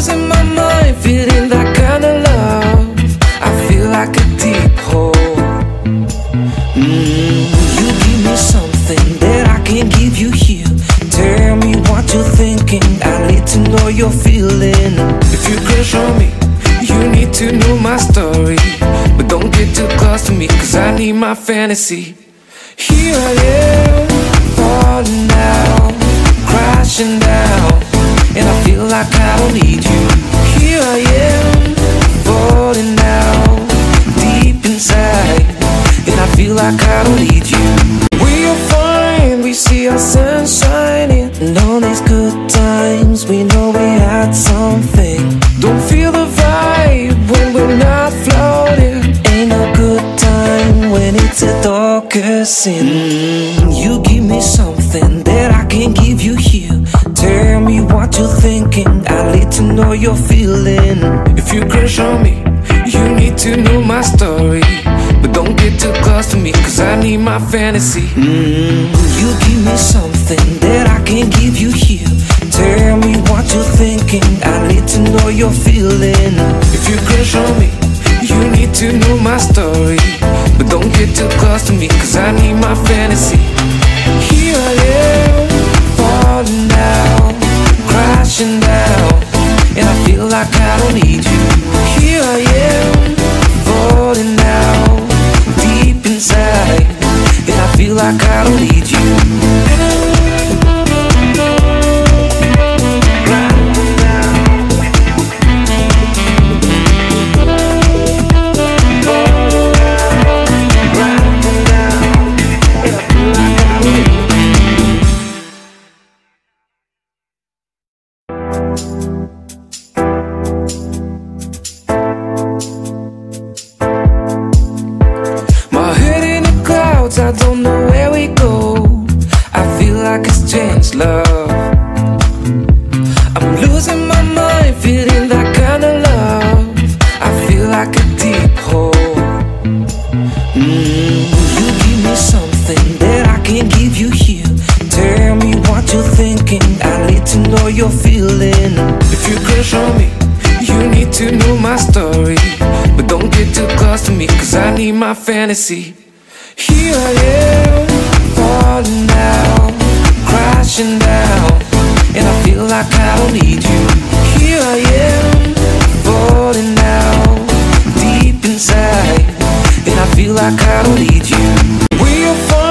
losing my mind, feeling that kind of love. I feel like a deep hole. You give me something that I can't give you here. Tell me what you're thinking, I need to know you're feeling. If you crush on me, you need to know my story. But don't get too close to me, cause I need my fantasy. Here I am, falling down, crashing down, and I feel like I don't need you. Here I am, falling down, deep inside, and I feel like I don't need you. We are fine, we see our sun shining, and all these good times, we know we had something. Don't feel the vibe when we're not floating. Ain't no good time when it's a darker sin. You give me something that I can't give you here. Tell me what you're thinking, I need to know you're feeling. If you crush on me, you need to know my story. But don't get too close to me, cause I need my fantasy. You give me something that I can't give you here. Tell me what you're thinking, I need to know you're feeling. If you crush on me, you need to know my story. But don't get too close to me, cause I need my fantasy. Here I am, falling down, crashing down, and I feel like I don't need you. Here I am, falling down, deep inside, and I feel like I don't need you. I don't know where we go, I feel like it's changed love. I'm losing my mind, feeling that kind of love. I feel like a deep hole. You give me something that I can't give you here. Tell me what you're thinking, I need to know you're feeling. If you crush on me, you need to know my story. But don't get too close to me, cause I need my fantasy. Here I am, falling down, crashing down, and I feel like I don't need you. Here I am, falling down, deep inside, and I feel like I don't need you. We are